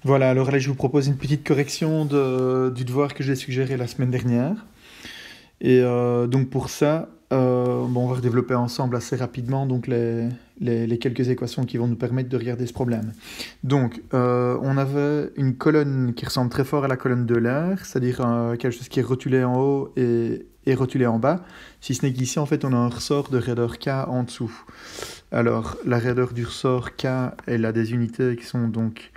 Voilà, alors là, je vous propose une petite correction du devoir que j'ai suggéré la semaine dernière. Et donc pour ça, bon, on va redévelopper ensemble assez rapidement donc les quelques équations qui vont nous permettre de regarder ce problème. Donc, on avait une colonne qui ressemble très fort à la colonne de l'air, c'est-à-dire quelque chose qui est rotulé en haut et rotulé en bas, si ce n'est qu'ici, en fait, on a un ressort de raideur K en dessous. Alors, la raideur du ressort K, elle a des unités qui sont donc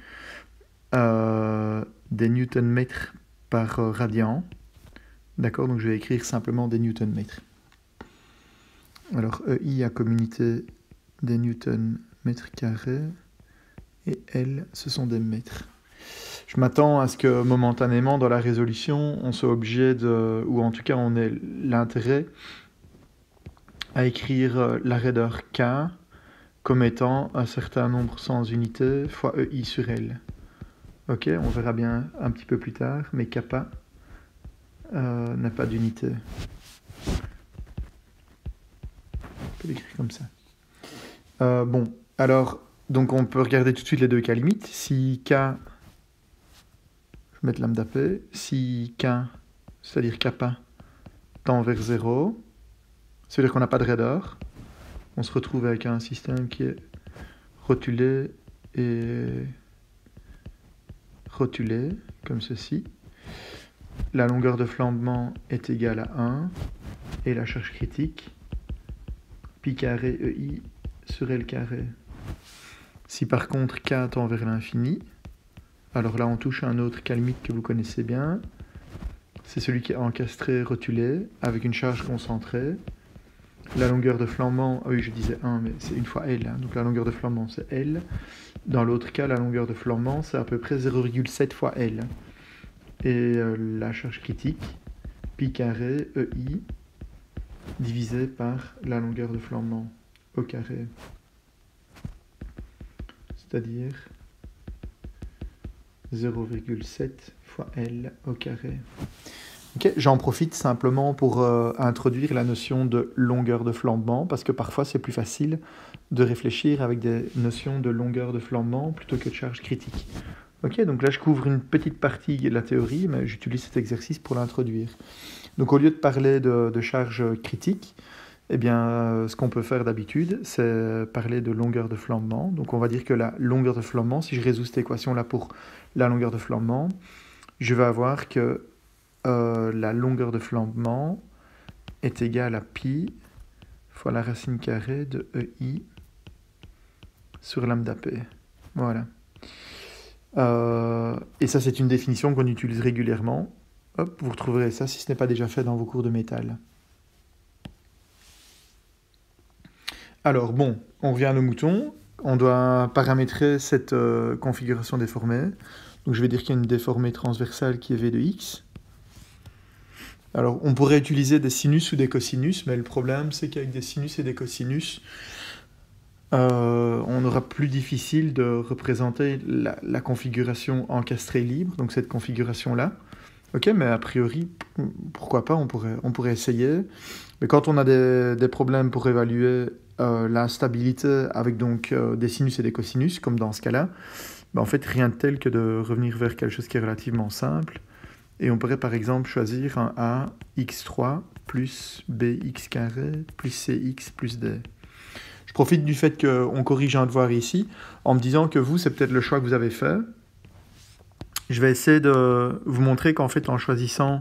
des newton-mètres par radian. D'accord, donc je vais écrire simplement des newton-mètres. Alors EI a comme unité des newton-mètres carrés et L, ce sont des mètres. Je m'attends à ce que momentanément dans la résolution, on soit obligé de, ou en tout cas on ait l'intérêt à écrire la raideur K comme étant un certain nombre sans unité fois EI sur L. Ok, on verra bien un petit peu plus tard, mais kappa n'a pas d'unité. On peut l'écrire comme ça. Bon, alors, donc on peut regarder tout de suite les deux cas limites. Si K, je vais mettre lambda P, si K, c'est-à-dire kappa, tend vers 0, ça veut dire qu'on n'a pas de raideur. On se retrouve avec un système qui est rotulé et rotulé, comme ceci. La longueur de flambement est égale à 1, et la charge critique, pi carré EI sur L carré. Si par contre K tend vers l'infini, alors là on touche à un autre cas limite que vous connaissez bien, c'est celui qui est encastré, rotulé, avec une charge concentrée. La longueur de flambement, ah oui je disais 1, mais c'est une fois L, hein, donc la longueur de flambement c'est L. Dans l'autre cas, la longueur de flambement c'est à peu près 0,7 fois L. Et la charge critique, pi carré EI, divisé par la longueur de flambement au carré. C'est-à-dire 0,7 fois L au carré. Okay, j'en profite simplement pour introduire la notion de longueur de flambement, parce que parfois c'est plus facile de réfléchir avec des notions de longueur de flambement plutôt que de charge critique. Ok, donc là je couvre une petite partie de la théorie, mais j'utilise cet exercice pour l'introduire. Donc au lieu de parler de charge critique, eh bien, ce qu'on peut faire d'habitude, c'est parler de longueur de flambement. Donc on va dire que la longueur de flambement, si je résous cette équation-là pour la longueur de flambement, je vais avoir que la longueur de flambement est égale à pi fois la racine carrée de EI sur lambda P. Voilà. Et ça, c'est une définition qu'on utilise régulièrement. Hop, vous retrouverez ça si ce n'est pas déjà fait dans vos cours de métal. Alors bon, on revient à nos moutons. On doit paramétrer cette configuration déformée. Donc je vais dire qu'il y a une déformée transversale qui est V de x. Alors on pourrait utiliser des sinus ou des cosinus, mais le problème c'est qu'avec des sinus et des cosinus, on aura plus difficile de représenter la configuration encastrée libre, donc cette configuration-là. Ok, mais a priori, pourquoi pas, on pourrait essayer. Mais quand on a des problèmes pour évaluer la stabilité avec donc des sinus et des cosinus, comme dans ce cas-là, ben en fait, rien de tel que de revenir vers quelque chose qui est relativement simple. Et on pourrait par exemple choisir un a x3 plus bx carré plus cx plus d. Je profite du fait qu'on corrige un devoir ici en me disant que vous, c'est peut-être le choix que vous avez fait. Je vais essayer de vous montrer qu'en fait, en choisissant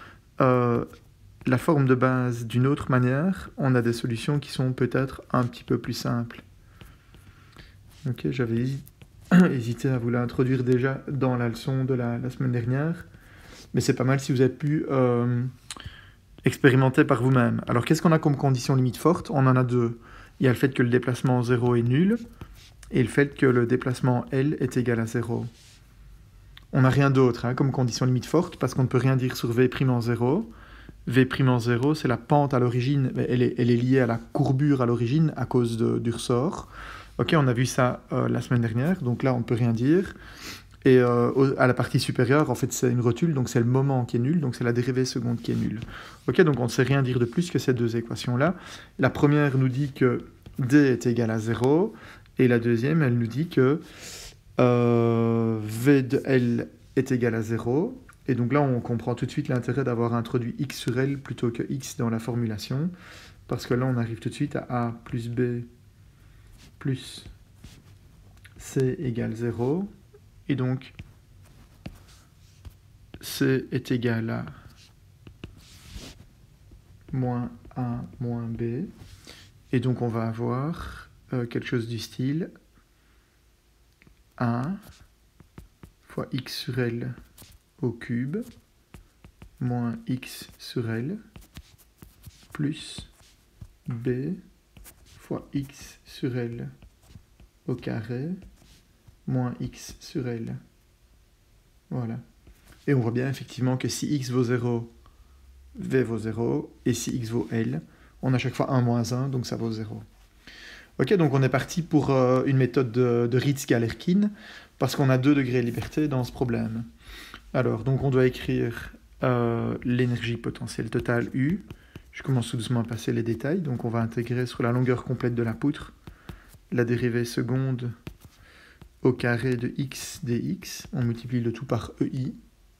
la forme de base d'une autre manière, on a des solutions qui sont peut-être un petit peu plus simples. Ok, j'avais hésité à vous l'introduire déjà dans la leçon de la semaine dernière, mais c'est pas mal si vous avez pu expérimenter par vous-même. Alors, qu'est-ce qu'on a comme condition limite forte? On en a deux. Il y a le fait que le déplacement 0 est nul, et le fait que le déplacement L est égal à 0. On n'a rien d'autre comme condition limite forte, parce qu'on ne peut rien dire sur V' en 0. V' en 0, c'est la pente à l'origine, elle est liée à la courbure à l'origine à cause du ressort. Ok, on a vu ça la semaine dernière, donc là on ne peut rien dire. Et à la partie supérieure, en fait, c'est une rotule, donc c'est le moment qui est nul, donc c'est la dérivée seconde qui est nulle. Ok, donc on ne sait rien dire de plus que ces deux équations-là. La première nous dit que D est égal à 0, et la deuxième, elle nous dit que V de L est égal à 0. Et donc là, on comprend tout de suite l'intérêt d'avoir introduit x sur L plutôt que x dans la formulation. Parce que là, on arrive tout de suite à A plus B plus C égale 0. Et donc, C est égal à moins A moins B. Et donc, on va avoir quelque chose du style 1 fois x sur L au cube moins x sur L plus B fois x sur L au carré moins x sur L. Voilà. Et on voit bien effectivement que si x vaut 0, V vaut 0, et si x vaut L, on a chaque fois 1 moins 1, donc ça vaut 0. Ok, donc on est parti pour une méthode de Ritz-Galerkin, parce qu'on a 2 degrés de liberté dans ce problème. Alors, donc on doit écrire l'énergie potentielle totale U. Je commence tout doucement à passer les détails. Donc on va intégrer sur la longueur complète de la poutre la dérivée seconde au carré de x dx. On multiplie le tout par EI.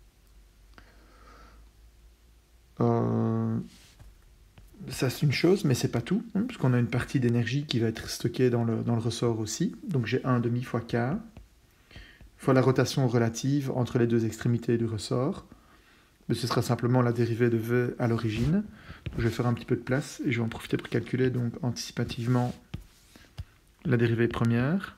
Ça c'est une chose, mais c'est pas tout, hein, puisqu'on a une partie d'énergie qui va être stockée dans le ressort aussi. Donc j'ai 1,5 fois k, fois la rotation relative entre les deux extrémités du ressort. Mais ce sera simplement la dérivée de V à l'origine. Je vais faire un petit peu de place et je vais en profiter pour calculer donc anticipativement la dérivée première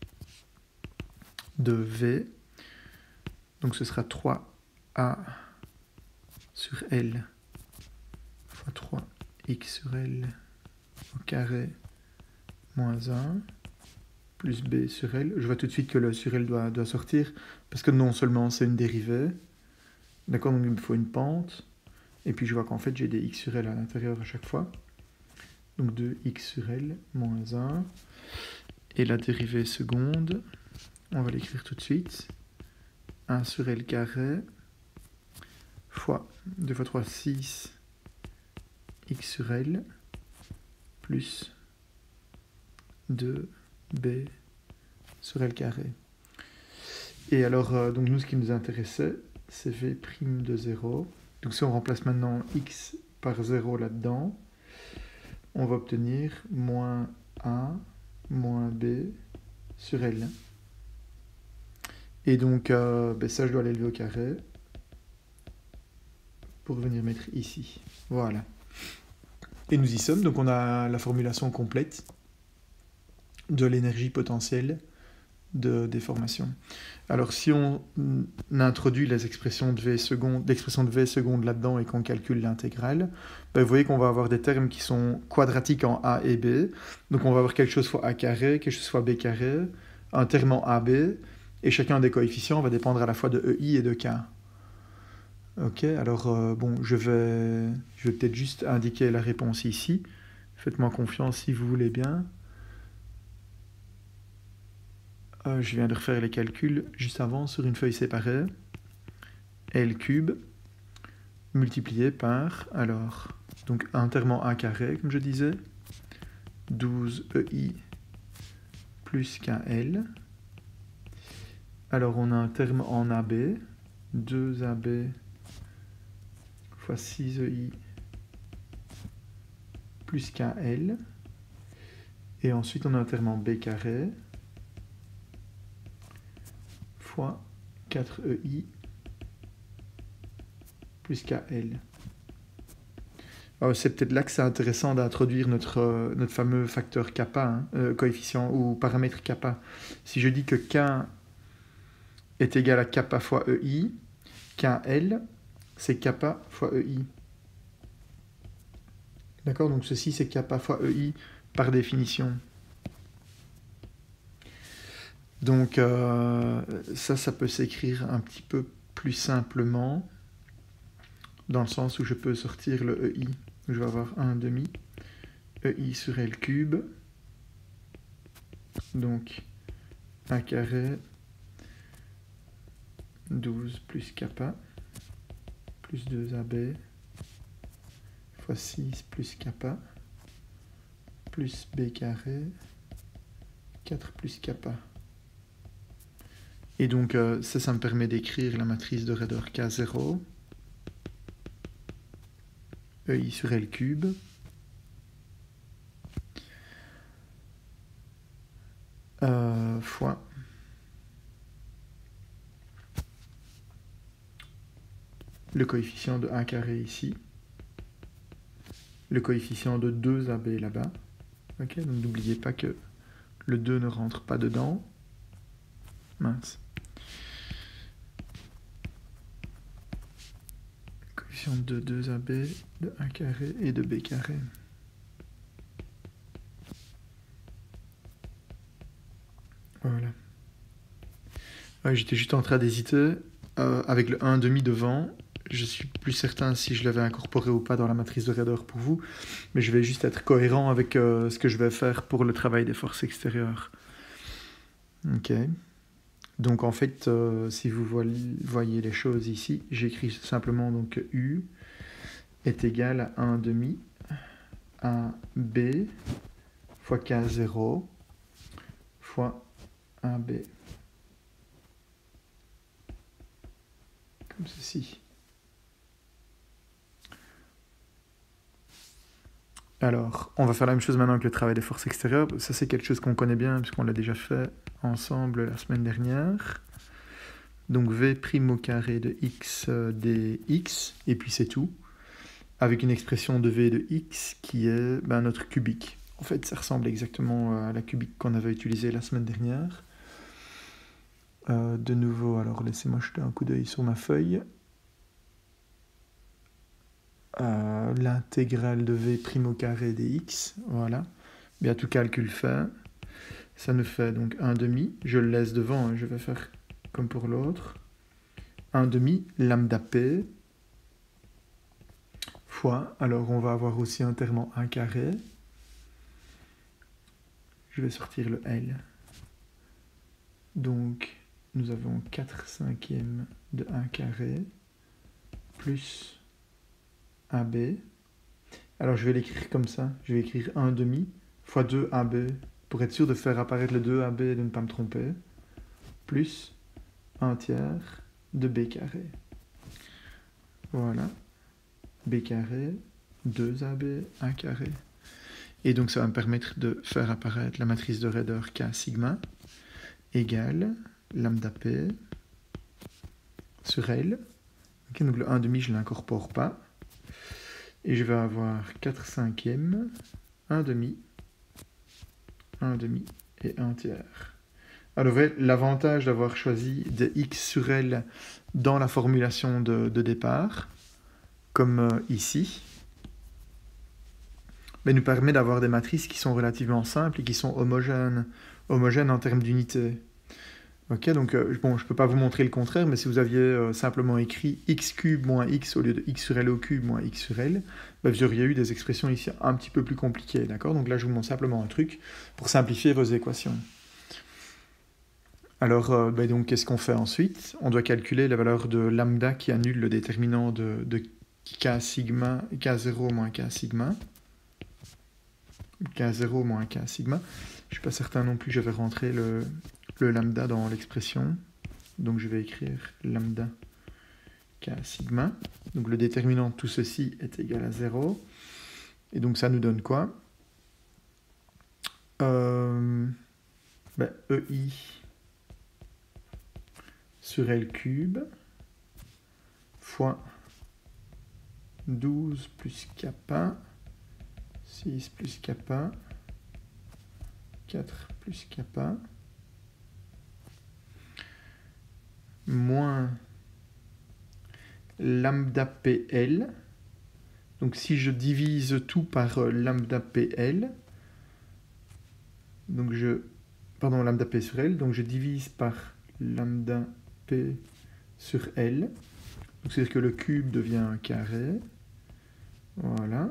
de V. Donc ce sera 3A sur L fois 3x sur L au carré moins 1 plus B sur L. Je vois tout de suite que le sur L doit sortir parce que non seulement c'est une dérivée, d'accord, donc il me faut une pente. Et puis je vois qu'en fait j'ai des x sur L à l'intérieur à chaque fois. Donc 2x sur L moins 1. Et la dérivée seconde, on va l'écrire tout de suite. 1 sur L carré fois 2 fois 3, 6 x sur L plus 2b sur L carré. Et alors, donc nous ce qui nous intéressait, c'est V' de 0. Donc si on remplace maintenant x par 0 là-dedans, on va obtenir moins A moins B sur L. Et donc ça je dois l'élever au carré pour venir mettre ici. Voilà. Et nous y sommes, donc on a la formulation complète de l'énergie potentielle de déformation. Alors si on introduit les expressions de V seconde, l'expression de V seconde là-dedans et qu'on calcule l'intégrale, vous voyez qu'on va avoir des termes qui sont quadratiques en A et B. Donc on va avoir quelque chose fois A carré, quelque chose fois B carré, un terme en AB, et chacun des coefficients va dépendre à la fois de EI et de K. Ok, alors bon, je vais peut-être juste indiquer la réponse ici. Faites-moi confiance si vous voulez bien. Je viens de refaire les calculs juste avant sur une feuille séparée. L cube multiplié par, alors, donc un terme en A carré, comme je disais, 12 EI plus KL. Alors on a un terme en AB, 2AB fois 6 EI plus KL. Et ensuite on a un terme en B carré fois 4EI plus KL. C'est peut-être là que c'est intéressant d'introduire notre fameux facteur kappa, hein, coefficient ou paramètre kappa. Si je dis que K est égal à kappa fois EI, KL, c'est kappa fois EI. D'accord, donc ceci c'est kappa fois EI par définition. Donc ça peut s'écrire un petit peu plus simplement, dans le sens où je peux sortir le EI. Je vais avoir 1,5 EI sur L cube, donc A carré 12 plus kappa plus 2AB fois 6 plus kappa plus B carré 4 plus kappa. Et donc ça me permet d'écrire la matrice de raideur K0, EI sur L cube, fois le coefficient de 1 carré ici, le coefficient de 2AB là-bas. Ok, donc n'oubliez pas que le 2 ne rentre pas dedans. Mince. Coefficient de 2AB, de 1 carré et de B carré. Voilà. Ouais, j'étais juste en train d'hésiter. Avec le 1,5 devant, je suis plus certain si je l'avais incorporé ou pas dans la matrice de raideur pour vous. Mais je vais juste être cohérent avec ce que je vais faire pour le travail des forces extérieures. Ok. Donc en fait, si vous voyez les choses ici, j'écris simplement donc U est égal à 1,5 à B fois K0 fois 1B. Comme ceci. Alors, on va faire la même chose maintenant avec le travail des forces extérieures. Ça, c'est quelque chose qu'on connaît bien, puisqu'on l'a déjà fait ensemble la semaine dernière. Donc, V' au carré de x dx, et puis c'est tout. Avec une expression de V de x qui est notre cubique. En fait, ça ressemble exactement à la cubique qu'on avait utilisée la semaine dernière. De nouveau, alors laissez-moi jeter un coup d'œil sur ma feuille. L'intégrale de V' au carré dx, voilà. Bien, tout calcul fait. Ça nous fait donc 1,5. Je le laisse devant, hein, je vais faire comme pour l'autre. 1,5 lambda p fois, alors on va avoir aussi un terme en 1 carré. Je vais sortir le L. Donc, nous avons 4 cinquièmes de 1 carré plus AB. Alors, je vais l'écrire comme ça. Je vais écrire 1,5 fois 2 AB pour être sûr de faire apparaître le 2 AB et de ne pas me tromper. Plus 1 tiers de B carré. Voilà. B carré, 2AB, 1 carré. Et donc ça va me permettre de faire apparaître la matrice de raideur K sigma égale lambda P sur L. Okay, donc le 1,5 je ne l'incorpore pas. Et je vais avoir 4 cinquièmes, 1,5, 1,5 et 1 tiers. Alors l'avantage d'avoir choisi de x sur L dans la formulation de départ, comme ici, nous permet d'avoir des matrices qui sont relativement simples et qui sont homogènes en termes d'unité. Ok, donc bon, je ne peux pas vous montrer le contraire, mais si vous aviez simplement écrit x cube moins x au lieu de x sur L au cube moins x sur L, vous auriez eu des expressions ici un petit peu plus compliquées, d'accord? Donc là, je vous montre simplement un truc pour simplifier vos équations. Alors, donc, qu'est-ce qu'on fait ensuite? On doit calculer la valeur de lambda qui annule le déterminant de k sigma, k0 moins k sigma. K0 moins k sigma. Je ne suis pas certain non plus que je vais rentrer le lambda dans l'expression. Donc je vais écrire lambda k sigma. Donc le déterminant de tout ceci est égal à 0. Et donc ça nous donne quoi? EI sur L cube fois 12 plus kappa, 6 plus kappa, 4 plus kappa, moins lambda PL. Donc si je divise tout par lambda PL, donc lambda P sur L, donc je divise par lambda P sur L. Donc c'est-à-dire que le cube devient un carré. Voilà.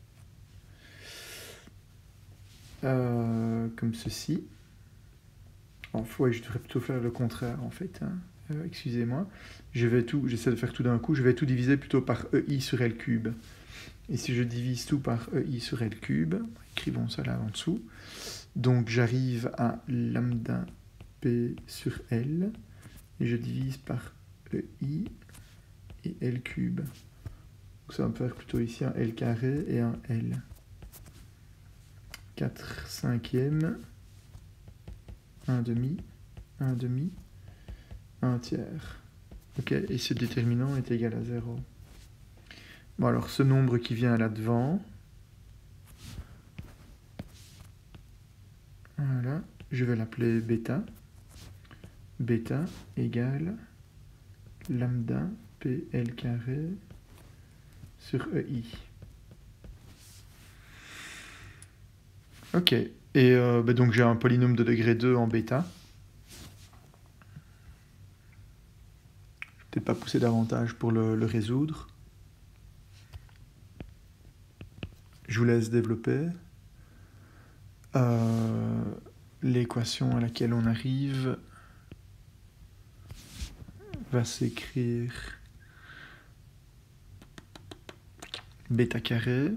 Comme ceci. Ouais, je devrais plutôt faire le contraire en fait. Hein. Excusez-moi. J'essaie de faire tout d'un coup. Je vais tout diviser plutôt par EI sur L cube. Et si je divise tout par EI sur L cube, écrivons ça là en dessous. Donc j'arrive à lambda P sur L et je divise par EI et L cube. Donc ça va me faire plutôt ici un L carré et un L. 4 cinquièmes, 1 demi, 1 demi, 1 tiers. Ok, et ce déterminant est égal à 0. Bon, alors ce nombre qui vient là devant, voilà, je vais l'appeler bêta. Bêta égale lambda PL carré sur EI. Ok, et donc j'ai un polynôme de degré 2 en bêta. Je vais peut-être pas pousser davantage pour le résoudre. Je vous laisse développer. L'équation à laquelle on arrive va s'écrire bêta carré.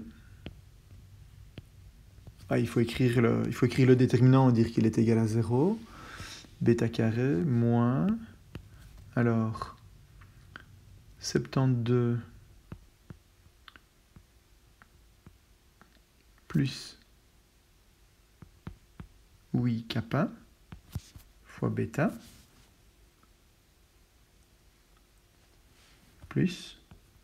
Il faut écrire le déterminant et dire qu'il est égal à 0. Bêta carré moins, alors, 72 plus oui kappa fois bêta plus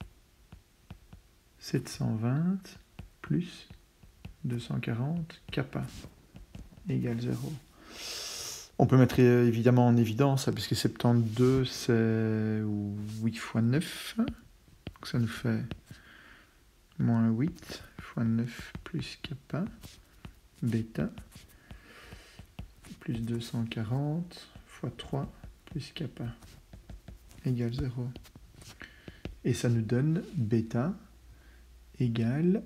720 plus 240 kappa égale 0. On peut mettre évidemment en évidence, puisque 72 c'est 8 fois 9, donc ça nous fait moins 8 fois 9 plus kappa bêta plus 240 fois 3 plus kappa égale 0. Et ça nous donne bêta égale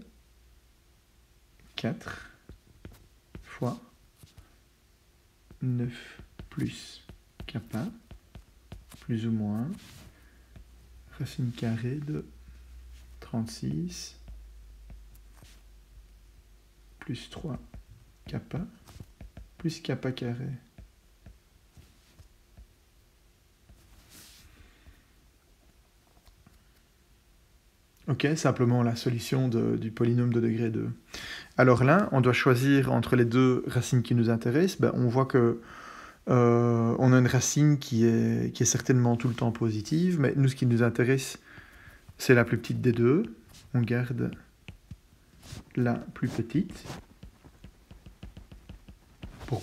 4 fois 9 plus kappa plus ou moins racine carrée de 36 plus 3 kappa plus kappa carré. Ok, simplement la solution du polynôme de degré 2. Alors là, on doit choisir entre les deux racines qui nous intéressent. On voit que on a une racine qui est certainement tout le temps positive, mais nous, ce qui nous intéresse, c'est la plus petite des deux. On garde la plus petite. Pourquoi ?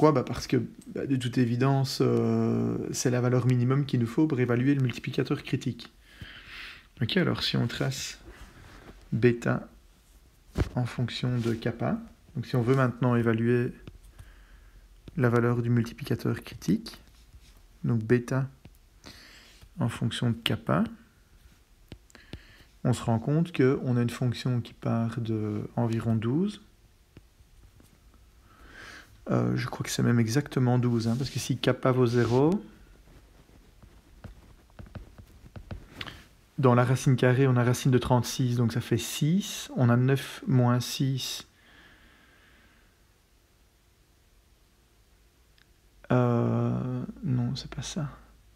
Parce que, de toute évidence, c'est la valeur minimum qu'il nous faut pour évaluer le multiplicateur critique. Ok, alors si on trace bêta en fonction de kappa, donc si on veut maintenant évaluer la valeur du multiplicateur critique, donc bêta en fonction de kappa, on se rend compte qu'on a une fonction qui part de environ 12. Je crois que c'est même exactement 12, parce que si kappa vaut 0, dans la racine carrée, on a racine de 36, donc ça fait 6. On a 9 moins 6. Non, c'est pas ça.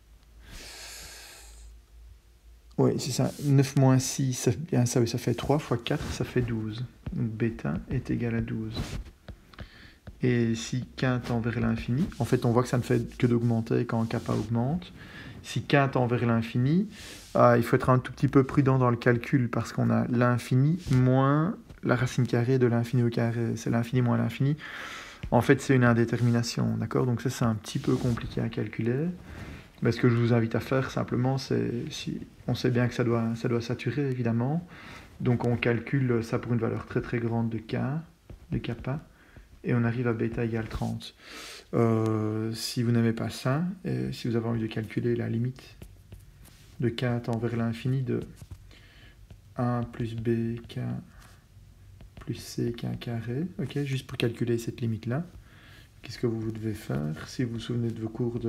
Oui, c'est ça. 9 moins 6, ça, bien ça, oui, ça fait 3 fois 4, ça fait 12. Donc bêta est égal à 12. Et si k tend vers l'infini, en fait on voit que ça ne fait que d'augmenter quand kappa augmente. Si k tend vers l'infini, il faut être un tout petit peu prudent dans le calcul parce qu'on a l'infini moins la racine carrée de l'infini au carré. C'est l'infini moins l'infini. En fait, c'est une indétermination, d'accord ? Donc ça, c'est un petit peu compliqué à calculer. Mais ce que je vous invite à faire, simplement, c'est... on sait bien que ça doit saturer, évidemment. Donc on calcule ça pour une valeur très très grande de k, de kappa. Et on arrive à bêta égale 30. Si vous n'aimez pas ça, et si vous avez envie de calculer la limite de k tend vers l'infini de 1 plus bk plus ck carré, ok, juste pour calculer cette limite-là, qu'est-ce que vous devez faire? Si vous vous souvenez de vos cours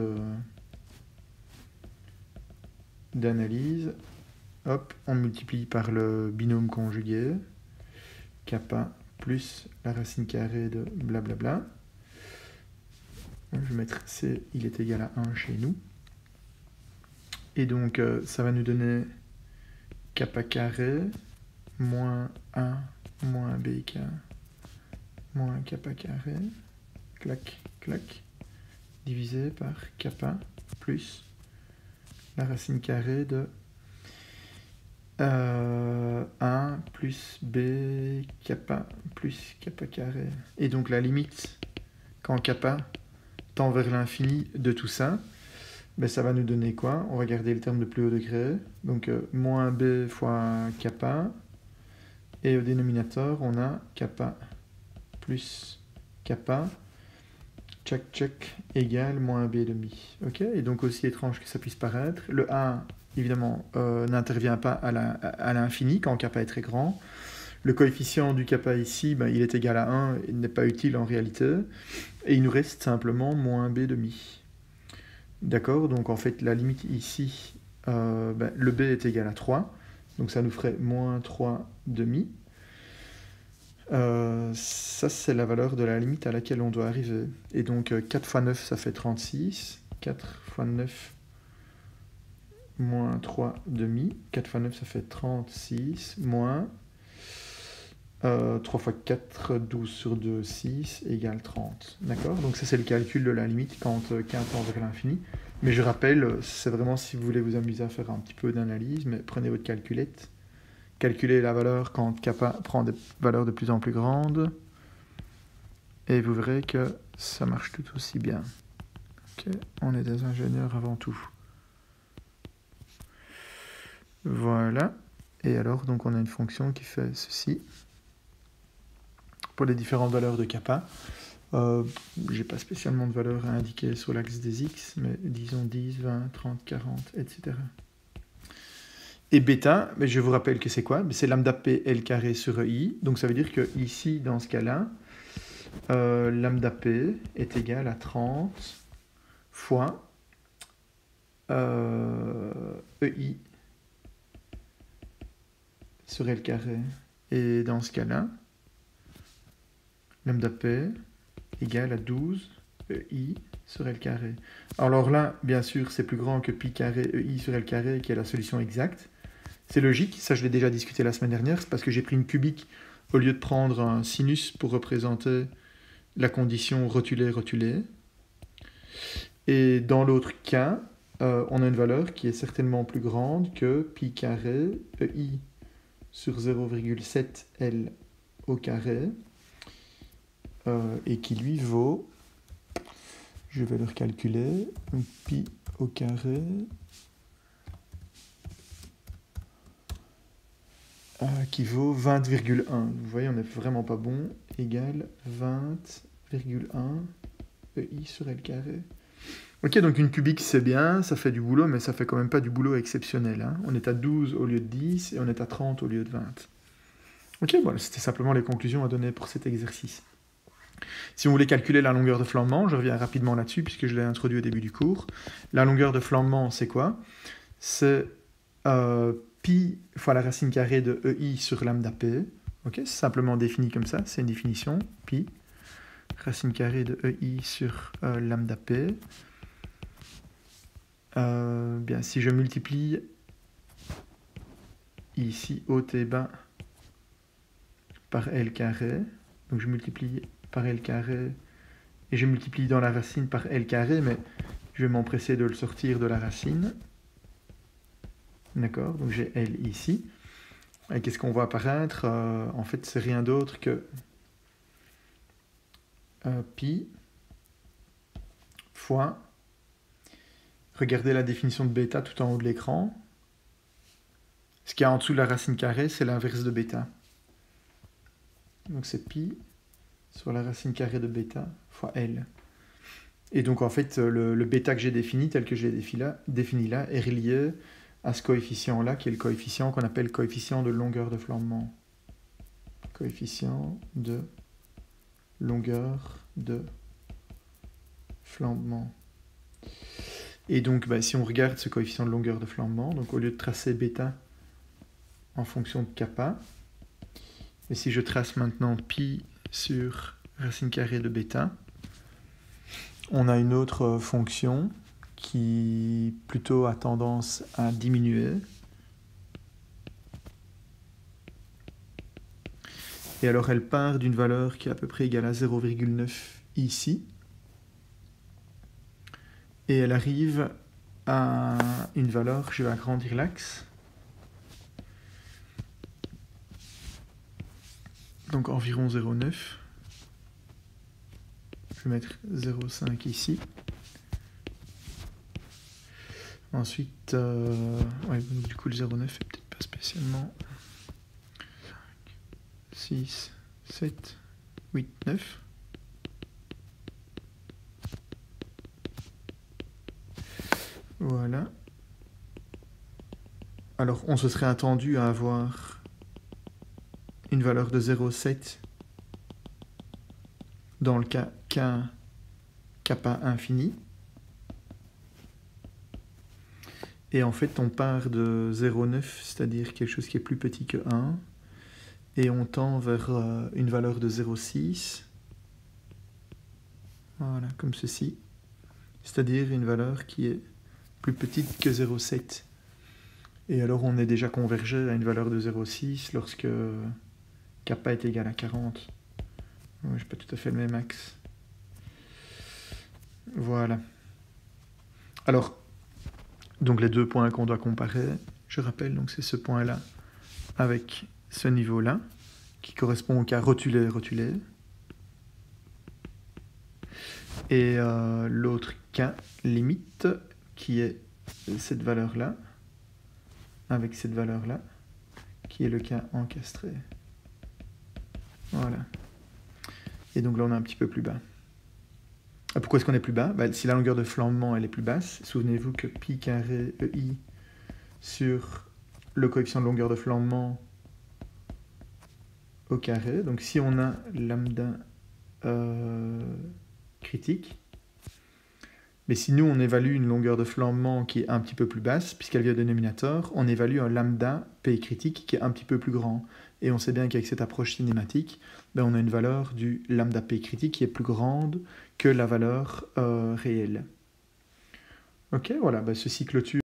d'analyse, hop, on multiplie par le binôme conjugué, kappa plus la racine carrée de blablabla. Je vais mettre C, il est égal à 1 chez nous. Et donc, ça va nous donner kappa carré moins 1 moins bk moins kappa carré, clac, clac, divisé par kappa plus la racine carrée de 1 plus b kappa plus kappa carré. Et donc la limite, quand kappa tend vers l'infini de tout ça, ben ça va nous donner quoi? On va garder le terme de plus haut degré. Donc moins b fois kappa. Et au dénominateur, on a kappa plus kappa, check, check, égale moins b demi. Ok? Et donc aussi étrange que ça puisse paraître, le a, évidemment, n'intervient pas à l'infini quand kappa est très grand. Le coefficient du kappa ici, ben, il est égal à 1, il n'est pas utile en réalité. Et il nous reste simplement moins b demi. D'accord? Donc en fait, la limite ici, ben, le b est égal à 3. Donc ça nous ferait moins 3 demi. Ça, c'est la valeur de la limite à laquelle on doit arriver. Et donc 4 fois 9, ça fait 36. 4 fois 9 moins 3 demi. 4 fois 9, ça fait 36. Moins 3 fois 4, 12 sur 2, 6, égale 30. D'accord? Donc ça, c'est le calcul de la limite quand k tend vers l'infini. Mais je rappelle, c'est vraiment si vous voulez vous amuser à faire un petit peu d'analyse, mais prenez votre calculette. Calculez la valeur quand kappa prend des valeurs de plus en plus grandes. Et vous verrez que ça marche tout aussi bien. Okay. On est des ingénieurs avant tout. Voilà. Et alors, donc on a une fonction qui fait ceci. Pour les différentes valeurs de kappa. J'ai pas spécialement de valeur à indiquer sur l'axe des x, mais disons 10, 20, 30, 40, etc. Et bêta, je vous rappelle que c'est quoi? C'est lambda p L carré sur i. Donc ça veut dire que ici, dans ce cas-là, lambda p est égal à 30 fois ei sur L carré. Et dans ce cas-là, lambda p égale à 12 ei sur L carré. Alors là, bien sûr, c'est plus grand que pi carré ei sur L carré, qui est la solution exacte. C'est logique, ça je l'ai déjà discuté la semaine dernière, c'est parce que j'ai pris une cubique au lieu de prendre un sinus pour représenter la condition rotulée. Et dans l'autre cas, on a une valeur qui est certainement plus grande que pi carré ei sur 0,7 L au carré, et qui lui vaut, je vais le recalculer, pi au carré qui vaut 20,1. Vous voyez, on n'est vraiment pas bon. Égale 20,1 ei sur L carré. Ok, donc une cubique, c'est bien, ça fait du boulot, mais ça fait quand même pas du boulot exceptionnel. Hein. On est à 12 au lieu de 10 et on est à 30 au lieu de 20. Ok, voilà, c'était simplement les conclusions à donner pour cet exercice. Si on voulait calculer la longueur de flambement, je reviens rapidement là-dessus puisque je l'ai introduit au début du cours. La longueur de flambement, c'est quoi? C'est pi fois la racine carrée de ei sur lambda p. Okay, c'est simplement défini comme ça, c'est une définition. Pi, racine carrée de ei sur lambda p. Bien, si je multiplie ici haut et bas par L carré, donc je multiplie par L carré et je multiplie dans la racine par L carré, mais je vais m'empresser de le sortir de la racine. D'accord, donc j'ai L ici. Et qu'est-ce qu'on voit apparaître? En fait, c'est rien d'autre que pi fois, regardez la définition de bêta tout en haut de l'écran. Ce qu'il y a en dessous de la racine carrée, c'est l'inverse de bêta. Donc c'est pi sur la racine carrée de bêta fois L. Et donc en fait, le bêta que j'ai défini, tel que je l'ai défini là, est relié à ce coefficient-là, qui est le coefficient qu'on appelle coefficient de longueur de flambement. Coefficient de longueur de flambement. Et donc, si on regarde ce coefficient de longueur de flambement, donc au lieu de tracer bêta en fonction de kappa, et si je trace maintenant pi sur racine carrée de bêta, on a une autre fonction qui plutôt a tendance à diminuer. Et alors elle part d'une valeur qui est à peu près égale à 0,9 ici. Et elle arrive à une valeur, je vais agrandir l'axe. Donc environ 0,9. Je vais mettre 0,5 ici. Ensuite, ouais, du coup le 0,9 est peut-être pas spécialement. 6, 7, 8, 9. Voilà. Alors, on se serait attendu à avoir une valeur de 0,7 dans le cas kappa infini. Et en fait, on part de 0,9, c'est-à-dire quelque chose qui est plus petit que 1. Et on tend vers une valeur de 0,6. Voilà, comme ceci. C'est-à-dire une valeur qui est plus petite que 0,7. Et alors on est déjà convergé à une valeur de 0,6 lorsque kappa est égal à 40. Je n'ai pas tout à fait le même axe. Voilà. Alors, donc les deux points qu'on doit comparer, je rappelle, donc c'est ce point-là avec ce niveau-là, qui correspond au cas rotulé. Et l'autre cas limite, qui est cette valeur-là, avec cette valeur-là, qui est le cas encastré. Voilà. Et donc là, on est un petit peu plus bas. Pourquoi est-ce qu'on est plus bas? Si la longueur de flambement elle est plus basse, souvenez-vous que pi carré EI sur le coefficient de longueur de flambement au carré. Donc si on a lambda critique, mais si nous on évalue une longueur de flambement qui est un petit peu plus basse, puisqu'elle vient au dénominateur, on évalue un lambda P critique qui est un petit peu plus grand. Et on sait bien qu'avec cette approche cinématique, on a une valeur du lambda P critique qui est plus grande que la valeur réelle. Ok, voilà, ceci clôture